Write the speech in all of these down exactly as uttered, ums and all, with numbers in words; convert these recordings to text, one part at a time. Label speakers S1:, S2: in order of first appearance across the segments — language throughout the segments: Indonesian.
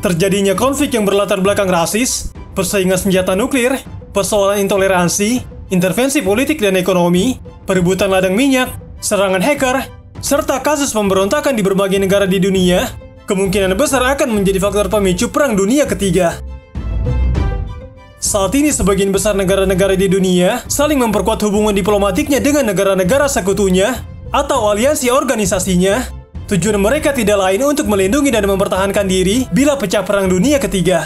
S1: Terjadinya konflik yang berlatar belakang rasis, persaingan senjata nuklir, persoalan intoleransi, intervensi politik dan ekonomi, perebutan ladang minyak, serangan hacker, serta kasus pemberontakan di berbagai negara di dunia, kemungkinan besar akan menjadi faktor pemicu Perang Dunia Ketiga. Saat ini sebagian besar negara-negara di dunia saling memperkuat hubungan diplomatiknya dengan negara-negara sekutunya atau aliansi organisasinya. Tujuan mereka tidak lain untuk melindungi dan mempertahankan diri bila pecah Perang Dunia Ketiga.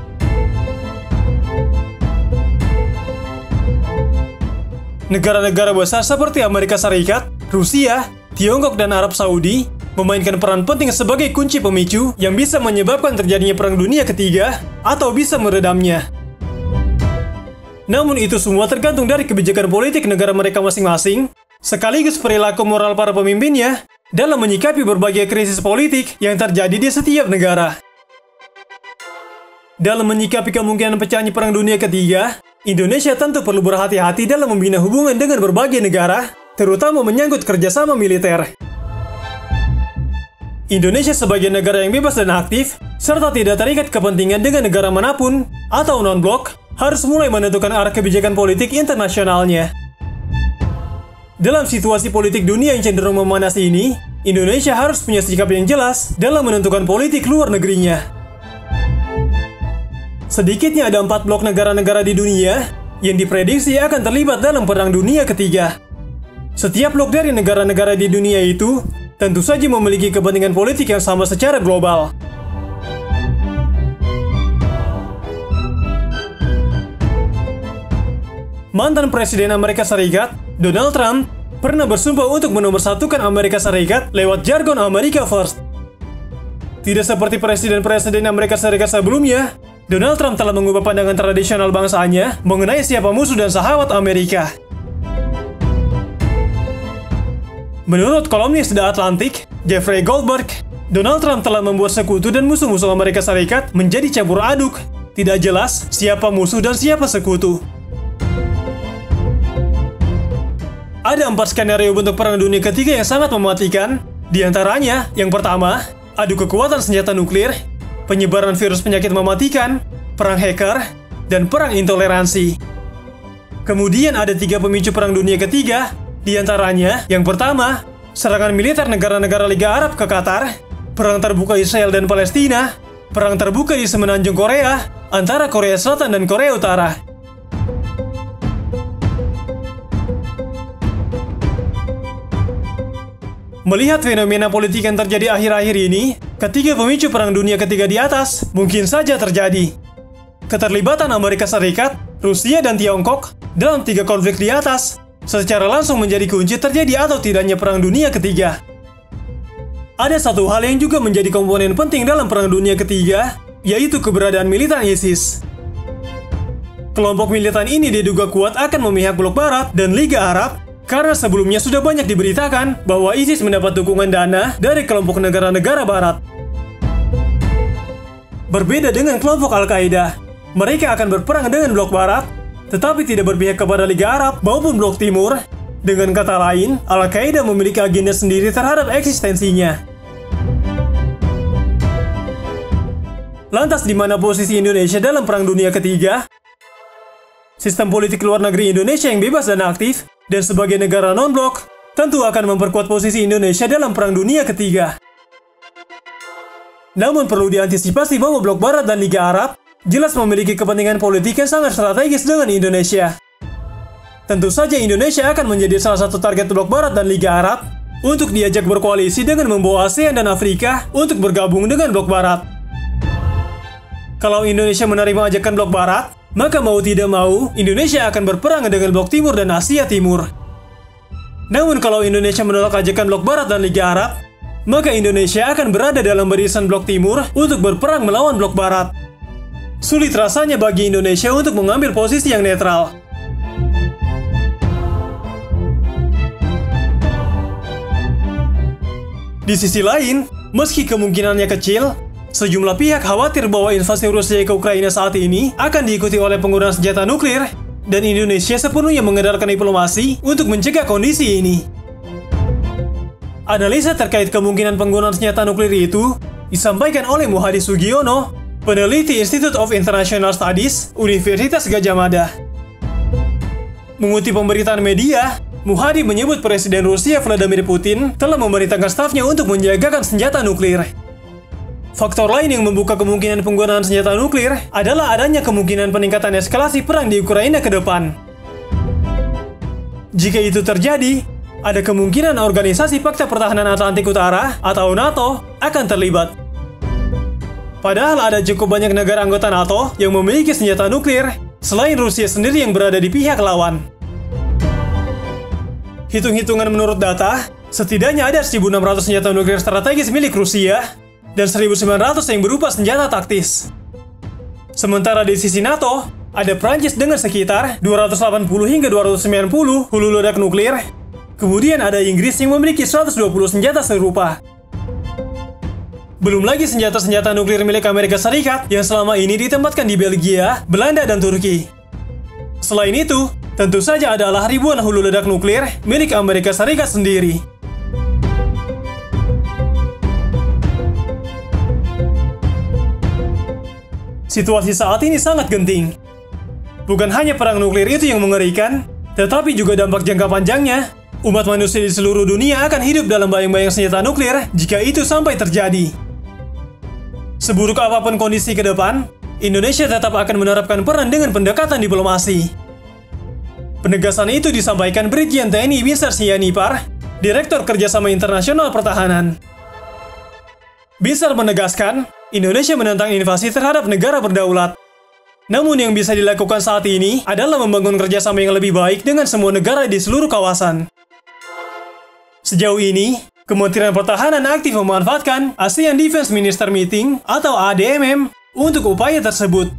S1: Negara-negara besar seperti Amerika Serikat, Rusia, Tiongkok, dan Arab Saudi memainkan peran penting sebagai kunci pemicu yang bisa menyebabkan terjadinya Perang Dunia Ketiga atau bisa meredamnya. Namun itu semua tergantung dari kebijakan politik negara mereka masing-masing, sekaligus perilaku moral para pemimpinnya dalam menyikapi berbagai krisis politik yang terjadi di setiap negara. Dalam menyikapi kemungkinan pecahnya Perang Dunia Ketiga, Indonesia tentu perlu berhati-hati dalam membina hubungan dengan berbagai negara, terutama menyangkut kerjasama militer. Indonesia sebagai negara yang bebas dan aktif, serta tidak terikat kepentingan dengan negara manapun atau non-blok, harus mulai menentukan arah kebijakan politik internasionalnya. Dalam situasi politik dunia yang cenderung memanas ini, Indonesia harus punya sikap yang jelas dalam menentukan politik luar negerinya. Sedikitnya ada empat blok negara-negara di dunia yang diprediksi akan terlibat dalam Perang Dunia Ketiga. Setiap blok dari negara-negara di dunia itu tentu saja memiliki kepentingan politik yang sama secara global. Mantan Presiden Amerika Serikat, Donald Trump, pernah bersumpah untuk menomorsatukan Amerika Serikat lewat jargon America First. Tidak seperti presiden-presiden Amerika Serikat sebelumnya, Donald Trump telah mengubah pandangan tradisional bangsanya mengenai siapa musuh dan sahabat Amerika. Menurut kolumnis The Atlantic, Jeffrey Goldberg, Donald Trump telah membuat sekutu dan musuh-musuh Amerika Serikat menjadi campur aduk. Tidak jelas siapa musuh dan siapa sekutu. Ada empat skenario bentuk Perang Dunia Ketiga yang sangat mematikan. Di antaranya, yang pertama, adu kekuatan senjata nuklir, penyebaran virus penyakit mematikan, perang hacker, dan perang intoleransi. Kemudian ada tiga pemicu Perang Dunia Ketiga. Di antaranya, yang pertama, serangan militer negara-negara Liga Arab ke Qatar, perang terbuka Israel dan Palestina, perang terbuka di semenanjung Korea antara Korea Selatan dan Korea Utara. Melihat fenomena politik yang terjadi akhir-akhir ini, ketiga pemicu Perang Dunia Ketiga di atas mungkin saja terjadi. Keterlibatan Amerika Serikat, Rusia, dan Tiongkok dalam tiga konflik di atas secara langsung menjadi kunci terjadi atau tidaknya Perang Dunia Ketiga. Ada satu hal yang juga menjadi komponen penting dalam Perang Dunia Ketiga, yaitu keberadaan militan ISIS. Kelompok militan ini diduga kuat akan memihak blok Barat dan Liga Arab, karena sebelumnya sudah banyak diberitakan bahwa ISIS mendapat dukungan dana dari kelompok negara-negara Barat. Berbeda dengan kelompok Al-Qaeda, mereka akan berperang dengan blok Barat, tetapi tidak berpihak kepada Liga Arab maupun blok Timur. Dengan kata lain, Al-Qaeda memiliki agenda sendiri terhadap eksistensinya. Lantas di mana posisi Indonesia dalam Perang Dunia Ketiga? Sistem politik luar negeri Indonesia yang bebas dan aktif, dan sebagai negara non-blok, tentu akan memperkuat posisi Indonesia dalam Perang Dunia Ketiga. Namun perlu diantisipasi bahwa blok Barat dan Liga Arab jelas memiliki kepentingan politik yang sangat strategis dengan Indonesia. Tentu saja Indonesia akan menjadi salah satu target blok Barat dan Liga Arab untuk diajak berkoalisi dengan membawa ASEAN dan Afrika untuk bergabung dengan blok Barat. Kalau Indonesia menerima ajakan blok Barat, maka mau tidak mau, Indonesia akan berperang dengan blok Timur dan Asia Timur. Namun kalau Indonesia menolak ajakan blok Barat dan Liga Arab, maka Indonesia akan berada dalam barisan blok Timur untuk berperang melawan blok Barat. Sulit rasanya bagi Indonesia untuk mengambil posisi yang netral. Di sisi lain, meski kemungkinannya kecil, sejumlah pihak khawatir bahwa invasi Rusia ke Ukraina saat ini akan diikuti oleh penggunaan senjata nuklir, dan Indonesia sepenuhnya mengandalkan diplomasi untuk mencegah kondisi ini. Analisa terkait kemungkinan penggunaan senjata nuklir itu disampaikan oleh Muhadi Sugiono peneliti Institute of International Studies, Universitas Gadjah Mada. Mengutip pemberitaan media, Muhadi menyebut Presiden Rusia Vladimir Putin telah memerintahkan stafnya untuk menjagakan senjata nuklir. Faktor lain yang membuka kemungkinan penggunaan senjata nuklir adalah adanya kemungkinan peningkatan eskalasi perang di Ukraina ke depan. Jika itu terjadi, ada kemungkinan Organisasi Pakta Pertahanan Atlantik Utara atau NATO akan terlibat. Padahal ada cukup banyak negara anggota NATO yang memiliki senjata nuklir selain Rusia sendiri yang berada di pihak lawan. Hitung-hitungan menurut data, setidaknya ada seribu enam ratus senjata nuklir strategis milik Rusia dan seribu sembilan ratus yang berupa senjata taktis. Sementara di sisi NATO, ada Prancis dengan sekitar dua ratus delapan puluh hingga dua ratus sembilan puluh hulu ledak nuklir. Kemudian ada Inggris yang memiliki seratus dua puluh senjata serupa. Belum lagi senjata-senjata nuklir milik Amerika Serikat yang selama ini ditempatkan di Belgia, Belanda, dan Turki. Selain itu, tentu saja adalah ribuan hulu ledak nuklir milik Amerika Serikat sendiri. Situasi saat ini sangat genting. Bukan hanya perang nuklir itu yang mengerikan, tetapi juga dampak jangka panjangnya. Umat manusia di seluruh dunia akan hidup dalam bayang-bayang senjata nuklir jika itu sampai terjadi. Seburuk apapun kondisi ke depan, Indonesia tetap akan menerapkan peran dengan pendekatan diplomasi. Penegasan itu disampaikan Brigjen T N I Binsar Sianipar, Direktur Kerjasama Internasional Pertahanan. Binsar menegaskan, Indonesia menentang invasi terhadap negara berdaulat. Namun yang bisa dilakukan saat ini adalah membangun kerjasama yang lebih baik dengan semua negara di seluruh kawasan. Sejauh ini, Kementerian Pertahanan aktif memanfaatkan ASEAN Defense Minister Meeting atau A D M M untuk upaya tersebut.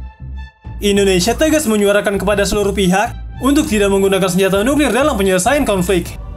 S1: Indonesia tegas menyuarakan kepada seluruh pihak untuk tidak menggunakan senjata nuklir dalam penyelesaian konflik.